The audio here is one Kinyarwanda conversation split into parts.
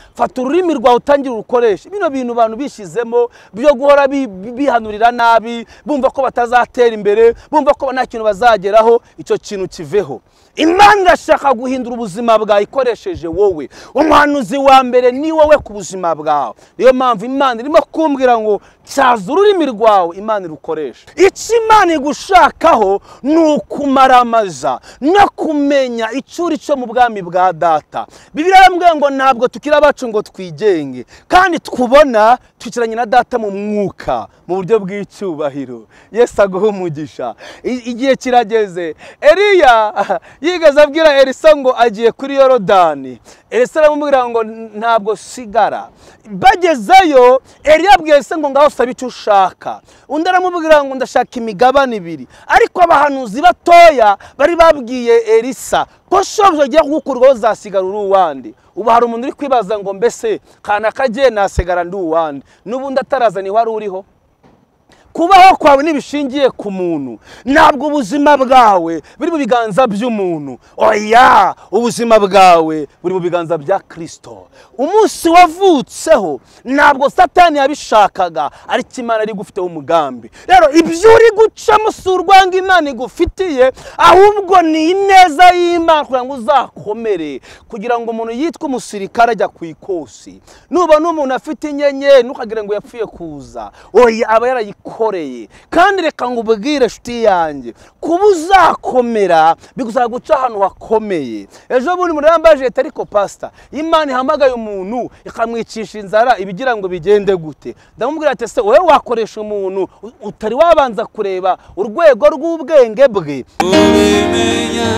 fata ururimi rwawe utangira urukoresha. Bino bintu abantu bishizemo byo guhora bihanurira nabi, bumva ko batazatera imbere, bumva ko nta kintu bazageraho, icyo kintu kiveho. Imana irashaka guhindura ubuzima bwawe ikoresheje wowe. Umuhanuzi wa mbere ni wowe ku buzima bwawe. Niyo mpamvu Imana irimo kumbwira ngo cyaza ururimi rwawe Imana irukoresha. Icyo Imana igushakaho ni ukumaramaza no kumenya icyuri cyo mu bwami bwa data. Bibiliya irambwira ngo ntabwo tukira abacu ngo twigenge, kandi twubona tukiranye na data mu mwuka mu buryo bw'icyubahiro. Yesu aguhe umugisha. Igihe kirageze. Eliya yigeze abwira Elisa ngo agiye kuri Yorodani. Elisa aramubwira ngo ntabwo sigara. Bagezeyo Eliya abwiye Elisa ngo ngaho saba icyo ushaka. Undi aramubwira ngo ndashaka imigabane 2. Ariko abahanuzi batoya bari babwiye Elisa ko shobuja agiye kugukurwaho zasigara uri uwandi. Ubu hari umuntu uri kwibaza ngo mbese kana kagiye nasigara ndi uwandi, n'ubundi ataraza ni wari uriho. Kubaho kwawe nibishingiye ku muntu, ntabwo ubuzima bwawe buri mu biganza by'umuntu. Oya, ubuzima bwawe buri mu biganza bya Kristo. Umunsi wavutseho ntabwo Satani yabishakaga, ariko Imana ari gufiteho umugambi. Rero ibyo uri gucamo si urwanga Imana igufitiye, ahubwo ni ineza y'Imana kugira ngo uzakomere, kugira ngo umuntu yitwe umusirikare ajya ku ikosi. Nubona umuntu afite inyenyeri ntukagira ngo yapfuye kuza, oya aba yarayikoreye. Kandi reka ngo ubwire shuti yanjye, kuba uzakomera bigusaba guca ahantu hakomeye. Ejo bundi muri yambaje ariko pastor, Imana ihamagaye umuntu ikamwicisha inzara, ibigira ngo bigende gute? Ndamubwira ati se wowe wakoresha umuntu utari wabanza kureba urwego rw'ubwenge bwe. Ubimenya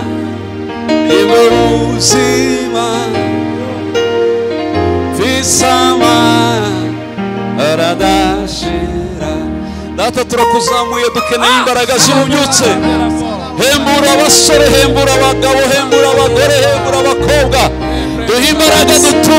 ibuzima visama aradashira. Data turakuzamuye, dukeneye imbaraga z'ububyutse. Hembura abasore, hembura abagabo, hembura abagore, hembura abakobwa. Duhe imbaraga,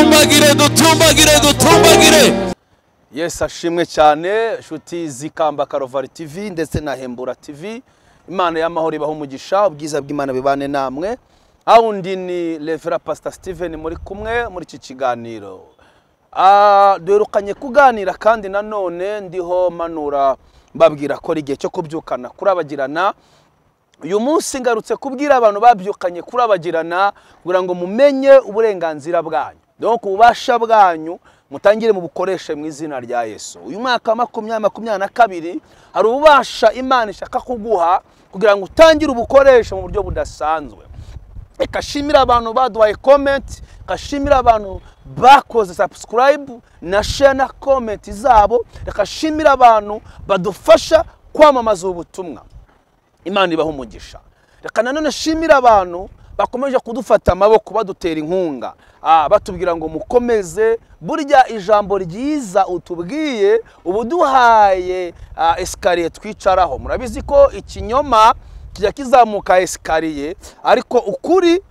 dutumbagire. Yesu ashimwe cyane nshuti z'Ikamba Karovari TV ndetse na Hembura TV. Imana y'amahoro ibaho umugisha, ubwiza bw'Imana bibane namwe. Awundi ni Rev Pastor Steven muri kumwe muri iki kiganiro. Duherukanye kuganira kandi nanone ndiho manura babwira ko igihe cyo kubyukana kurabagirana. Uyu munsi ngarutse kubwira abantu babyukanye kurabagirana kugira ngo mumenye uburenganzira bwanyu. Donc ubasha bwanyu mutangire mu bukoreshe mu izina rya Yesu. Uyu mwaka 2022 hari ubasha Imana ishaka kuguha kugira ngo utangire ubukoreshe mu buryo budasanzwe. Ekashimira abantu baduhaye comment, kashimira abantu bakoze subscribe na share na comment zabo, ekashimira abantu badufasha kwamamaza ubutumwa. Imana ibaho umugisha. Reka nanone shimira abantu bakomeje kudufata amaboko badutera inkunga, batubwira ngo mukomeze. Burya ijambo ryiza utubwiye ubuduhaye escalier twicaraho. Murabizi ko ikinyoma kijya kizamuka escalier, ariko ukuri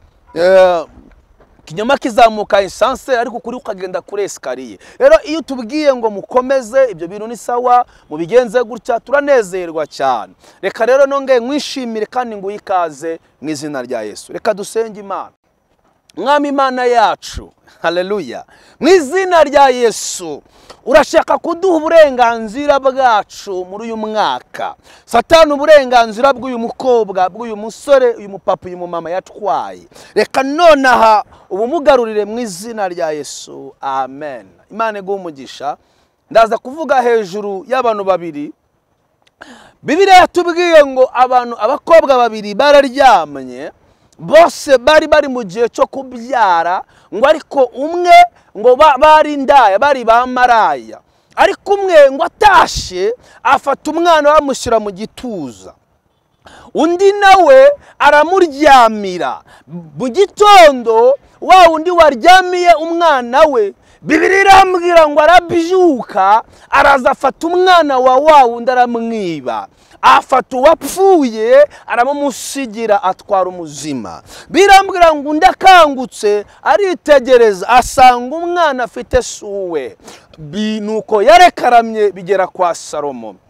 kinyoma kizamuka essence, ariko ukuri ukagenda kuri escalier. Rero iyo tubwiye ngo mukomeze ibyo bintu ni sawa, mubigenze gutya turanezerwa cyane. Reka rero nonge mwishimire kandi ngo yikaze mu izina rya Yesu. Reka dusenge Imana. Mwami Imana yacu, haleluya, mu izina rya Yesu urashaka kuduha uburenganzira bwacu muri uyu mwaka. Satani uburenganzira bw'uyu mukobwa, bw'uyu musore, uyu mupapa, uyu mama yatwaye, reka nonaha ubumugarurire mu izina rya Yesu, amen. Imana iguhe umugisha. Ndaza kuvuga hejuru y'abantu babiri. Bibiliya yatubwiye ngo abakobwa babiri bararyamye, bose bari mu gihe cyo kubyara, ngo ariko umwe ngo bari indaya, bari bamaraya, ariko umwe ngo atashe afata umwana bamushyira mu gituza, undi nawe aramuryamira. Mu gitondo wa undi waryamiye umwana we, Bibiliya irambwira ngo arabyuka, araza afata umwana wa wundi aramwiba, afata uwapfuye aramumusigira atwara umuzima. Birambwira ngo ndakangutse aritegereza asanga umwana afite suwe. Nuko yarekaramye bigera kwa Salomo.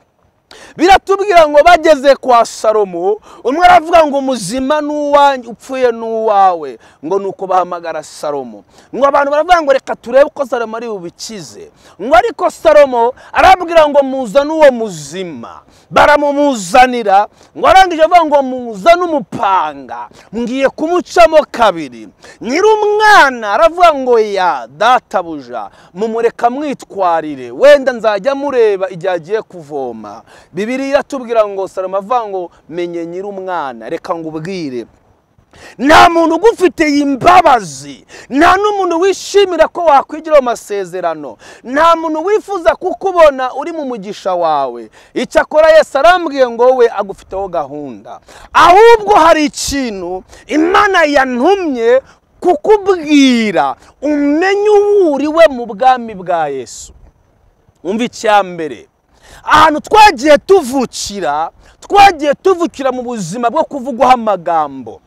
biratubwira ngo bageze kwa Salomo, umwe aravuga ngo muzima n'uwanjye upfuye n'uwawe, ngo nuko bahamagara Salomo. Ngo abantu baravuga ngo reka turebe uko Salomo ari bubikize. Ngo ariko Salomo arabwira ngo muzane uwo muzima. Baramumuzanira, ngo arangije avuga ngo muzane umupanga, ngiye kumucamo kabiri. Nyir'umwana aravuga ngo ya databuja, mumureka mwitwarire, wenda nzajya mureba igihe agiye kuvoma. Bibiliya iratubwira ngo Salomo avuga ngo menye nyir'umwana, reka ngubwire, nta muntu ugufitiye imbabazi, nta n'umuntu wishimira ko wakwigira amasezerano, nta muntu wifuza kukubona uri mu mugisha wawe. Icyakora Yesu arambwiye ngo we agufiteho gahunda, ahubwo hari ikintu Imana yantumye kukubwira umenye uwuriwe mu bwami bwa Yesu. Umva icyambere, ahantu twagiye tuvukira mu buzima bwo kuvugwaho amagambo.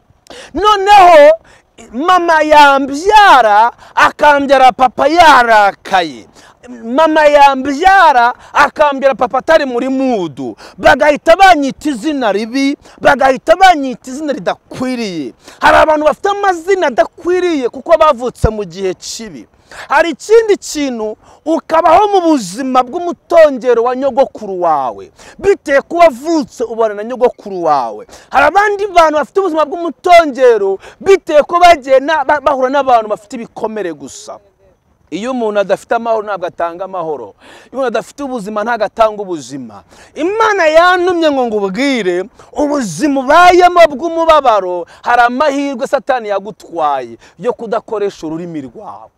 Noneho mama yambyara akambyara papa yarakaye, mama yambyara akambyara papa atari muri mudu, bagahita banyita izina ribi, bagahita banyita izina ridakwiriye. Hari abantu bafite amazina adakwiriye kuko bavutse mu gihe kibi. Hari ikindi kintu, ukabaho mu buzima bw'umutongero wa nyogokuru wawe, bitewe ko wavutse ubana na nyogokuru wawe. Hari abandi bantu bafite ubuzima bw'umutongero bitewe ko bagiye bahura n'abantu bafite ibikomere gusa. Iyo umuntu adafite amahoro ntabwo atanga amahoro, iyo umuntu adafite ubuzima ntabwo atanga ubuzima. Imana yantumye ngo ngubwire, ubuzima ubayemo bw'umubabaro hari amahirwe Satani yagutwaye yo kudakoresha ururimi rwawe.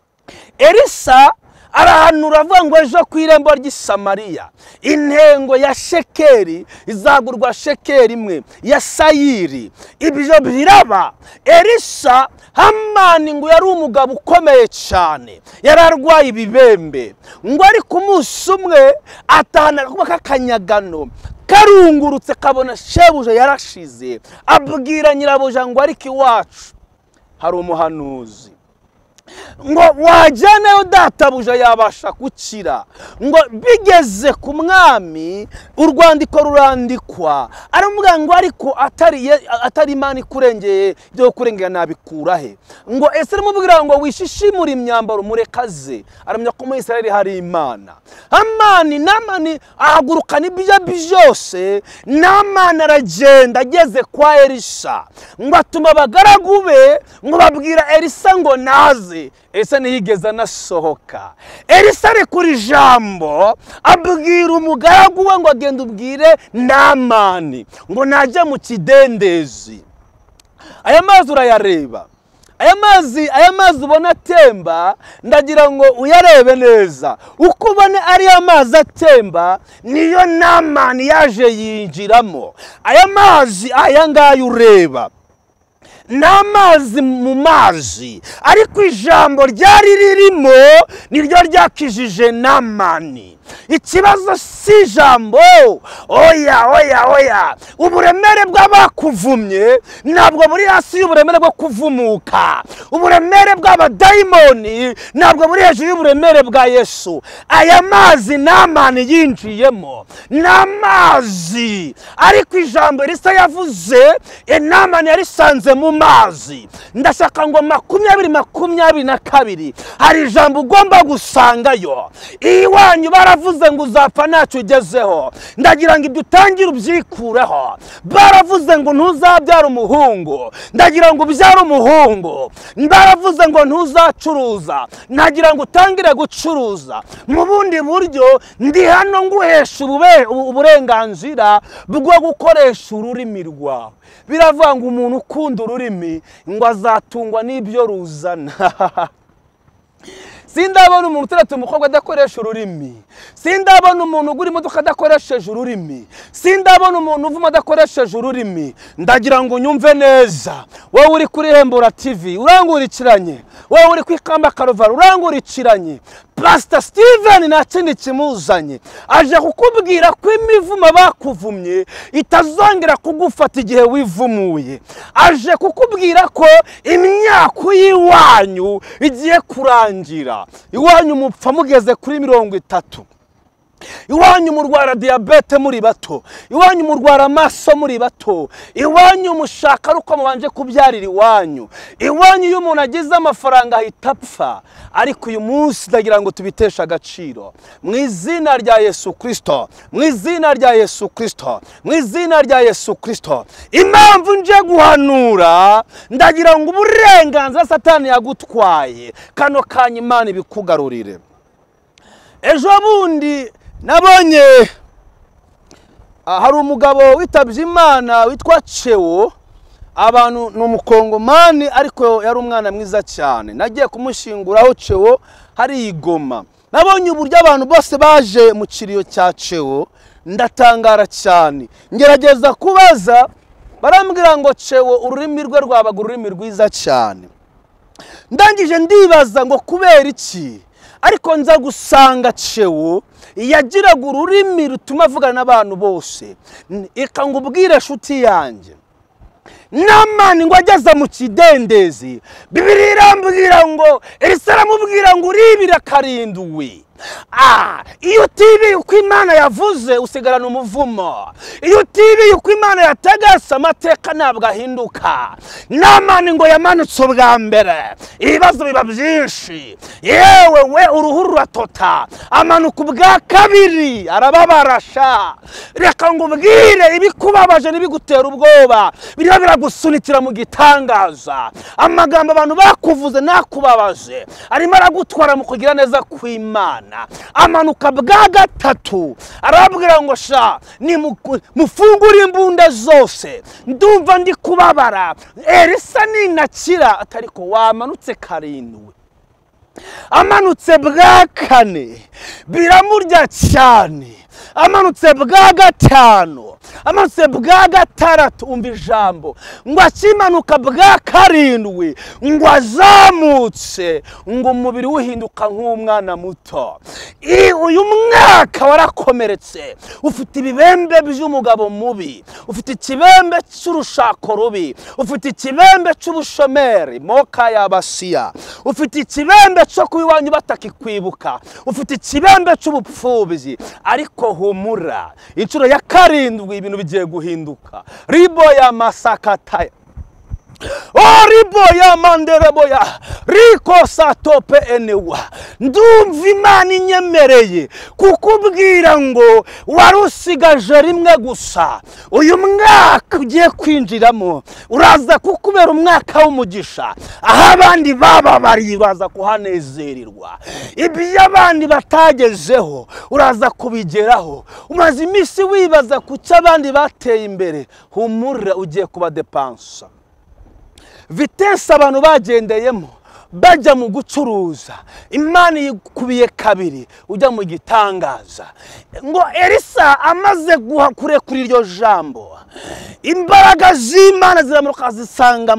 Elisa arahanura avuga ngo ejo ku irembo ry'i Samariya intengo ya shekeri izagurwa shekeri imwe ya sayiri. Ibyo biraba. Elisa Hamani ngo yari umugabo ukomeye cyane, yari arwaye ibibembe, ngo ari ku munsi umwe atahana akuba k'akanyagano karungurutse kabona shebuja yarashize. Abwira nyirabuja ngo ariko iwacu hari umuhanuzi, ngo wajyanayo databuja yabasha gukira. Ngo bigeze ku mwami urwandiko rurandikwa, aramubwira ngo ariko atari Imana ikurengeye, byo kurengera nabikura he? Ngo ese aramubwira ngo wishishimura imyambaro murekaze, aramenya ko mu Isirayeli hari Imana. Namani ahagurukana ibyo byose. Namani aragenda ageze kwa Elisa, ngo atuma abagaragu be ngo babwira Elisa ngo naze. Elisa ntiyigeze anasohoka. Elisa arekura ijambo abwira umugaragu we ngo agenda ubwire Namani ngo najya mu kidendezi. Aya mazi urayareba, aya mazi ubona atemba, ndagira ngo uyarebe neza. Uko ubona ari amazi atemba niyo Namani yaje yinjiramo. Aya mazi aya ngaya ureba n'amazi mu mazi, ariko ijambo ryari ririmo niryo ryakijije Namani. Ikibazo si ijambo, oya. Uburemere bw'abakuvumye ntabwo buri hasi y'uburemere bwo kuvumuka. Uburemere bw'abadayimoni ntabwo buri hejuru y'uburemere bwa Yesu. Aya mazi Namani yinjiyemo n'amazi, ariko ijambo Elisa yavuze Namani yarisanze mu mazi. Ndashaka ngo 2022 hari ijambo ugomba gusangayo. Iwanyu baravuze ngo uzapfa ntacyo ugezeho, ndagira ngo ibyo utangire ubyikureho. Baravuze ngo ntuzabyara umuhungu, ndagira ngo ubyare umuhungu. Baravuze ngo ntuzacuruza, ndagira ngo utangire gucuruza. Mu bundi buryo ndi hano nguhesha uburenganzira bwo gukoresha ururimi rwawe. Biravuga ngo umuntu ukunda ururimi ngo azatungwa n'ibyo ruzana. Sindabona umuntu uteretse umukobwa adakoresha ururimi, sindabona umuntu ugura imodoka adakoresheje ururimi, sindabona umuntu uvuma adakoresheje ururimi. Ndagira ngo unyumve neza, wowe uri kuri Hembura TV urangurikiranye, wowe uri kwikamba Karuvali urangurikiranye, Pastor Steven nta kindi kimuzanye, aje kukubwira ko imivumo bakuvumye itazongera kugufata igihe wivumuye. Aje kukubwira ko imyaka y'iwanyu igiye kurangira. Iwanyu mupfa mugeze kuri 30. iwanyu murwara diyabete muri bato, iwanyu murwara amaso muri bato, iwanyu mushaka ari uko mubanje kubyarira iwanyu, iwanyu iyo umuntu agize amafaranga ahita apfa. Ariko uyu munsi ndagira ngo tubiteshe agaciro mu izina rya Yesu Kristo, mu izina rya Yesu Kristo, mu izina rya Yesu Kristo. Impamvu nje guhanura, ndagira ngo uburenganzira Satani yagutwaye kano kanya Imana ibikugarurire. Ejo bundi nabonye hari umugabo witabye Imana witwa Chewo, abantu n'umukongomani ariko yari umwana mwiza cyane. Nagiye kumushinguraho Chewo hari igoma. Nabonye uburyo abantu bose baje mu kiriyo cya Chewo, ndatangara cyane. Ngerageza kubaza, barambwira ngo Chewo ururimi rwe rwabaga ururimi rwiza cyane. Ndangije ndibaza ngo kubera iki? Ariko nza gusanga Chewo yagiraga ururimi rutuma avugana n'abantu bose. Eka ngubwire shuti yanjye, Namani ngo ageze mu kidendezi, Bibiliya irambwira ngo Elisa aramubwira ngo uribira karindwi. Iyo utibiye uko Imana yavuze usigarana umuvumo. Iyo utibiye uko Imana yategetse amateka ntabwo ahinduka. Namani ngo yamanutse ubwa mbere, ibibazo biba byinshi, yewe we uruhu ruratota. Amanuka ubwa kabiri arababarasha. Reka ngubwire, ibikubabaje n'ibigutera ubwoba biriho biragusunikira mu gitangaza. Amagambo abantu bakuvuze nakubabaje arimo aragutwara mu kugira neza kw'Imana. Amanuka bwa gatatu arabwira ngo sha ni mufungura imbunda zose, ndumva ndi kubabara. Elisa ninakira, atariko wamanutse karindwi. Amanutse bwa kane biramurya cyane, amanutse bwa gatanu, amanutse bwa gatandatu. Umva ijambo ngo akimanuka bwa karindwi ngo azamutse ngo umubiri uhinduka nk'umwana muto. Uyu mwaka warakomeretse, ufite ibibembe by'umugabo mubi, ufite ikibembe cy'urushako rubi, ufite ikibembe cy'ubushomeri moka y'abasiya, ufite ikibembe cyo kuba iwanyu batakikwibuka, ufite ikibembe cy'ubupfubyi. Ariko humura, inshuro ya karindwi ibintu bigiye guhinduka. Ribo ya masakataya, ribo ya mandereboya, riko satope enewa. Ndumva Imana inyemereye kukubwira ngo warusigaje rimwe gusa. Uyu mwaka ugiye kwinjiramo uraza kukubera umwaka w'umugisha. Aho abandi bababariye uraza kuhanezererwa, ibyo abandi batagezeho uraza kubigeraho. Umaze iminsi wibaza kuki abandi bateye imbere, humura ugiye kuba depansa. Vitesse abantu bagendeyemo bajya mu gucuruza, Imana yikubiye kabiri ujya mu gitangaza. Ngo Elisa amaze guhakure kuri iryo jambo, imbaraga z'Imana ziramuruka zisanga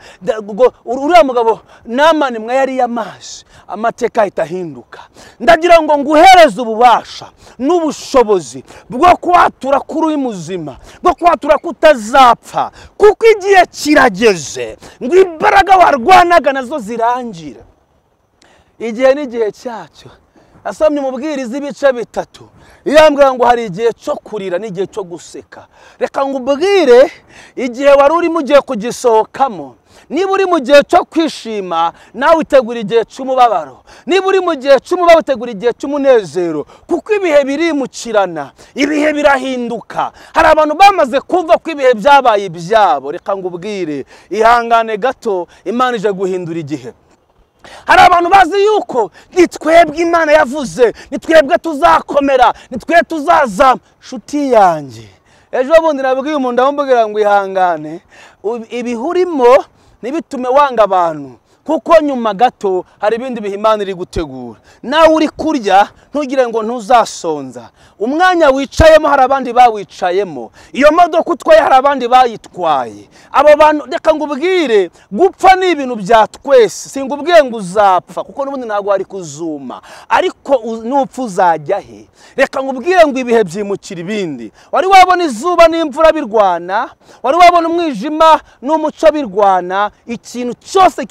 uriya mugabo Namani mwe yari yamazi, amateka ahita ahinduka. Ndagira ngo nguhereze ububasha n'ubushobozi bwo kwatura kuri uyu muzima, bwo kwatura kutazapfa, kuko igihe kirageze ngo imbaraga warwanaga nazo zirangira. Igihe n'igihe cyacyo. Asomye umubwiriza ibice bitatu, yambwira ngo hari igihe cyo kurira n'igihe cyo guseka. Reka ngubwire, igihe wari urimo ugiye kugisohokamo, niba uri mu gihe cyo kwishima nawe utegura igihe cy'umubabaro, niba uri mu gihe cy'umubabaro utegura igihe cy'umunezero, kuko ibihe birimukirana, ibihe birahinduka. Hari abantu bamaze kumva ko ibihe byabaye ibyabo. Reka ngubwire, ihangane gato, Imana ije guhindura igihe. Hari abantu bazi yuko nitwebwe Imana yavuze, nitwebwe tuzakomera, nitwebwe tuzazama. Shuti yanjye, ejo bundi nabwiye umuntu ndamubwira ngo ihangane, ibihurimo ntibitume wanga abantu, kuko nyuma gato hari ibindi bihe Imana iri gutegura. Nawe uri kurya ntugire ngo ntuzasonza. Umwanya wicayemo hari abandi bawicayemo, iyo modoka utwaye hari abandi bayitwaye. Abo bantu, reka ngubwire, gupfa ni ibintu bya twese. Singubwiye ngo uzapfa, kuko n'ubundi ntabwo wari kuzuma, ariko nupfa uzajya he? Reka ngubwire ngo ibihe byimukira ibindi. Wari wabona izuba n'imvura birwana, wari wabona umwijima n'umucyo birwana. Ikintu cyose kigira igihe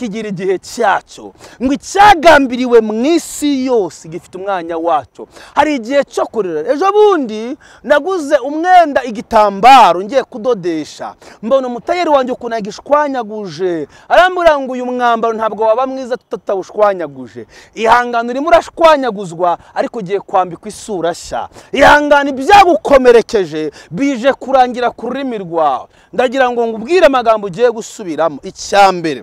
gihe cyacyo, ngo icyagambiriwe mu isi yose gifite umwanya wacyo. Hari igihe cyo kurera. Ejo bundi naguze umwenda igitambaro ngiye kudodesha, mbona umutayeri wanjye ukuntu yagishwanyaguje, arambwira ngo uyu mwambaro ntabwo waba mwiza tutawushwanyaguje. Ihangane urimo urashwanyaguzwa ariko ugiye kwambikwa isura nshya. Ihangane ibyagukomerekeje bije kurangira ku rurimi rwawe. Ndagira ngo ngubwire amagambo ugiye gusubiramo. Icyambere,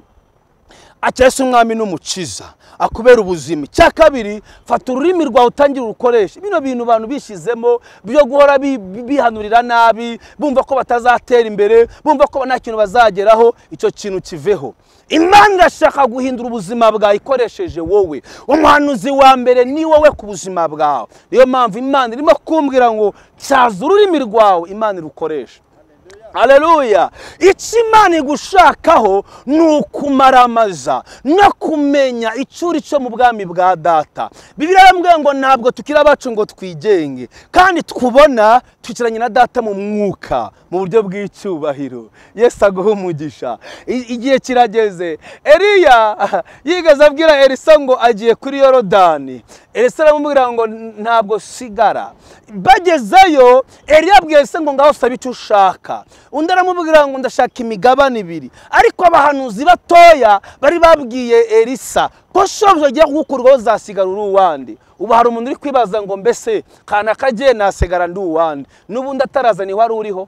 aca Yesu umwami n'umukiza akubera ubuzima. Cya kabiri, fata ururimi rwawe utangira urukoresha. Bino bintu abantu bishizemo byo guhora bihanurira nabi, bumva ko batazatera imbere, bumva ko nta kintu bazageraho, icyo kintu kiveho. Imana irashaka guhindura ubuzima bwawe ikoresheje wowe. Umuhanuzi wa mbere ni wowe ku buzima bwawe. Niyo mpamvu Imana irimo kumbwira ngo cyaza ururimi rwawe Imana irukoresha. Haleluya. Icyo Imana igushakaho ni ukumaramaza no kumenya icyuri cyo mu bwami bwa data. Bibiliya irambwira ngo ntabwo tukiri abacu ngo twigenge, kandi twubona tukiranye na data mu mwuka mu buryo bw'icyubahiro. Yesu aguhe umugisha. Igihe kirageze. Eliya yigeze abwira Elisa ngo agiye kuri Yorodani. Elisa aramubwira ngo ntabwo sigara. Bagezeyo Eliya abwiye Elisa ngo ngaho sabe icyo ushaka. Undi aramubwira ngo ndashaka imigabane 2. Ariko abahanuzi batoya bari babwiye Elisa ko shobuja agiye kugukurwaho zasigara uri uwandi. Ubu hari umuntu uri kwibaza ngo mbese kana kagiye nasigara ndi uwandi, n'ubundi ataraza ni wari uriho.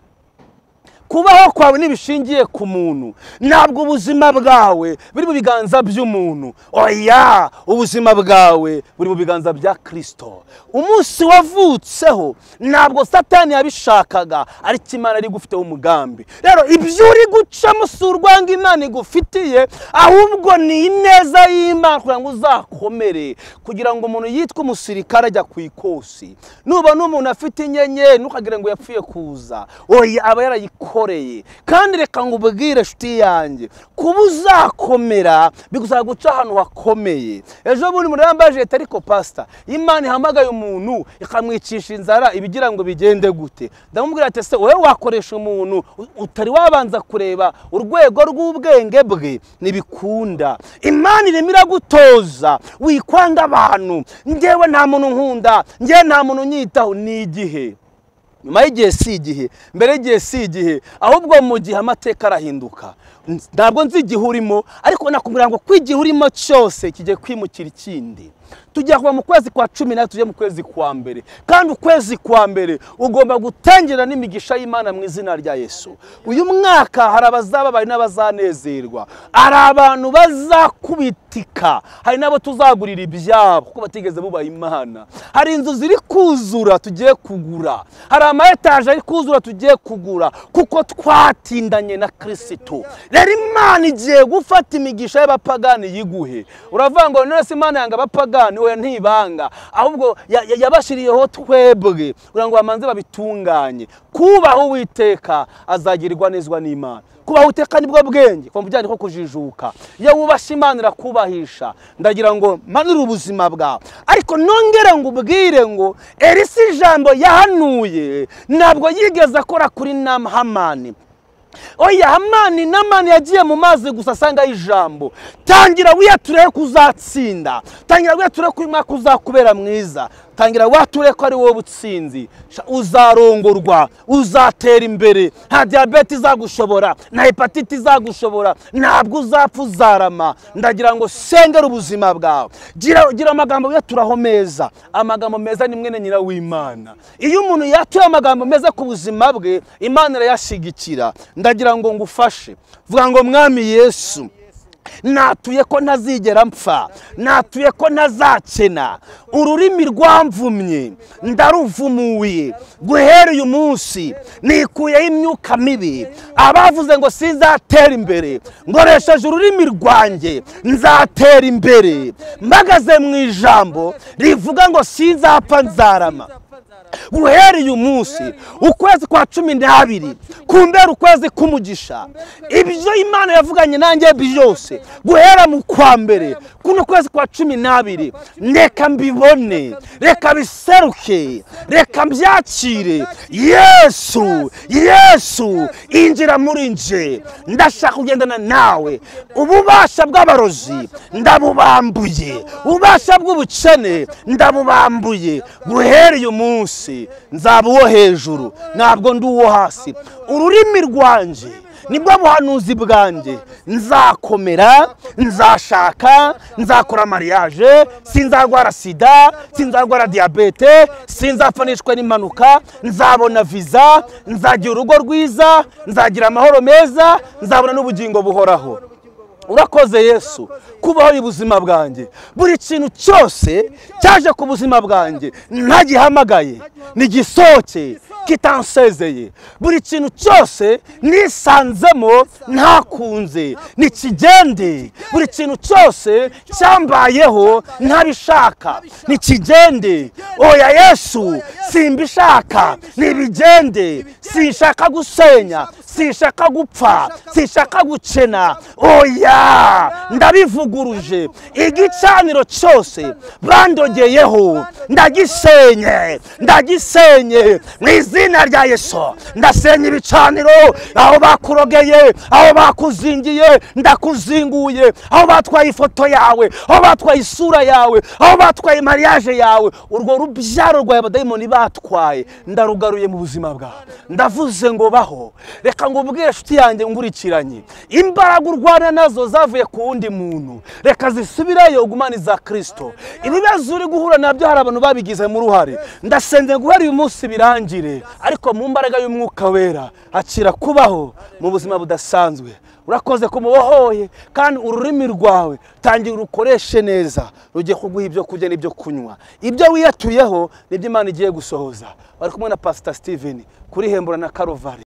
Kubaho kwawe nibishingiye ku muntu, ntabwo ubuzima bwawe buri mu biganza by'umuntu. Oya, ubuzima bwawe buri mu biganza bya Kristo. Umunsi wavutseho ntabwo Satani yabishakaga, ariko Imana ari gufiteho umugambi. Rero ibyo uri gucamo si urwanga Imana igufitiye, ahubwo ni ineza y'Imana kugira ngo uzakomere, kugira ngo umuntu yitwe umusirikare ajya ku ikosi. Nubona umuntu afite inyenyeri ntukagire ngo yapfuye kuza. Oya, aba yarayikora. Kandi reka ngo ubwire nshuti yanjye, kuba uzakomera bigusaba guca ahantu hakomeye. Ejo bundi muri yambaje ariko pastor, Imana ihamagaye umuntu ikamwicisha inzara, ibigira ngo bigende gute? Ndamubwira ati se wowe wakoresha umuntu utari wabanza kureba urwego rw'ubwenge bwe, nibikunda. Imana irimo iragutoza wikwanga abantu. Ngewe nta muntu nkunda, ngewe nta muntu nyitaho. Ni igihe, nyuma y'igihe si igihe, mbere y'igihe si igihe, ahubwo mu gihe amateka arahinduka. Ntabwo nzi igihe urimo, ariko nakubwira ngo kwigihe urimo cyose kigiye kwimukira ikindi. Tujya kuva mu kwezi kwa 10 tujye mu kwezi kwa mbere, kandi ukwezi kwa mbere ugomba gutangira n'imigisha y'Imana mu izina rya Yesu. Uyu mwaka hari abazababaye n'abazanezerwa, hari abantu bazakubitika, hari nabo tuzagurira ibyabo kuko batigeze bubaha Imana. Hari inzu ziri kuzura tugiye kugura, hari ama etaje ari kuzura tugiye kugura, kuko twatindanye na Kristo. Rero Imana igiye gufata imigisha y'abapagani yiguhe. Uravuga ngo none se Imana yanga abapagani? Oya, ntibanga, ahubwo yabashiriyeho twebwe kugira ngo bamanze babitunganye. Kubaha Uwiteka azagirirwa nezwa n'Imana. Kubaha Uwiteka nibwo bwenge, kwa mujyanye ko kujijuka. Iyo wubasha Imana irakubahisha. Ndagira ngo manura ubuzima bwawe. Ariko nongera ngo ubwire ngo Elisa ijambo yahanuye ntabwo yigeze akora kuri Hamani. Oya, Hamani yagiye mu mazi gusa asanga ijambo. Tangira wiyature kuzatsinda, tangira wiyature ko umwaka uzakubera mwiza, tangira wature ko ari wowe butsinzi. Uzarongorwa, uzatera imbere, nta diabete izagushobora, na hepatite izagushobora, ntabwo uzapfa uzarama. Ndagira ngo sengera ubuzima bwawe, gira amagambo yaturaho meza. Amagambo meza ni mwene nyira w'Imana. Iyo umuntu yatuye amagambo meza ku buzima bwe, Imana irayashigikira. Ndagira ngo ngufashe, vuga ngo Mwami Yesu, natuye ko ntazigera mpfa, natuye ko ntazakena. Ururimi rwamvumye ndaruvumuye. Guhera uyu munsi nikuyeho imyuka mibi, abavuze ngo sinzatera imbere. Ngoresheje ururimi rwanjye nzatera imbere, mpagaze mu ijambo rivuga ngo sinzapfa nzarama. guhereye umunsi ukwezi kwa 12 kumbera ukwezi kumugisha ibyo Imana yavuganye nanjye byose guhera mu kwa mbere kuno kwezi kwa 12 reka mbibone reka biseruke reka mbyakire Yesu injira muri nje ndashaka kugendana nawe ububasha bw'abarozi ndabubambuye ububasha bw'ubukene ndabubambuye guhereye umunsi nzaba uwo hejuru ntabwo ndi uwo hasi ururimi rwanje nibwo buhanuzi bwanjye nzakomera nzashaka nzakora mariage sinzarwara sida sinzarwara diabete sinzafanishwa n'impanuka nzabona visa nzagira urugo rwiza nzagira amahoro meza nzabona n'ubugingo buhoraho urakoze Yesu kubaho ubuzima bwanjye buri kintu cyose cyaje ku buzima bwanjye ntagihamagaye nigisoke kitansezeye buri kintu cyose nisanzemo ntakunze nikigende buri kintu cyose cyambayeho ntabishaka nikigende oya Yesu simbishaka nibigende sinshaka gusenya sinshaka gupfa sinshaka gukena oya ndabivuguruje igicaniro cyose bandogeyeho ndagisenye mu izina rya Yesu ndasenya ibicaniro aho bakurogeye aho bakuzingiye ndakuzinguye aho batwaye ifoto yawe aho batwaye isura yawe aho batwaye mariage yawe urwo rubyaro rwawe abadayimoni batwaye ndarugaruye mu buzima bwawe ndavuze ngo baho reka ngo ubwire inshuti yanjye ngurikiranye imbaraga urwana nazo zavuye ku wundi muntu reka zisubireyo ugumane za Kristo ibibazo uri guhura nabyo hari abantu babigize mu ruhare ndasenze guhera uyu munsi birangire ariko mu mbaraga y'umwuka wera akira kubaho mu buzima budasanzwe urakoze kumubohoye kandi ururimi rwawe tangira urukoreshe neza rugiye kuguha ibyo kurya n'ibyo kunywa ibyo wiyatuyeho nibyo Imana igiye gusohoza bari kumwe na Pastor Steven kuri Hembura na Calvary.